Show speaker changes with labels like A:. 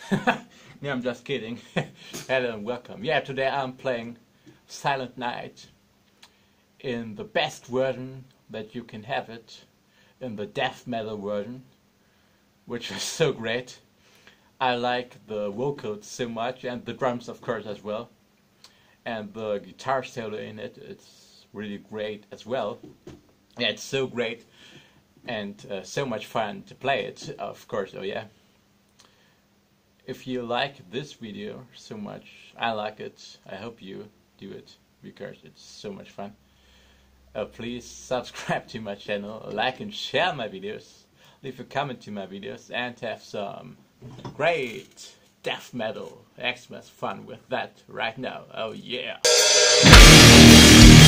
A: Yeah, I'm just kidding. Hello and welcome. Yeah, today I'm playing Silent Night in the best version that you can have it, in the death metal version, which is so great. I like the vocals so much, and the drums of course as well, and the guitar solo in it, it's really great as well. Yeah, it's so great and so much fun to play it, of course. Oh yeah. If you like this video so much, I like it, I hope you do it, because it's so much fun. Please subscribe to my channel, like and share my videos, leave a comment to my videos, and have some great death metal Xmas fun with that right now. Oh yeah!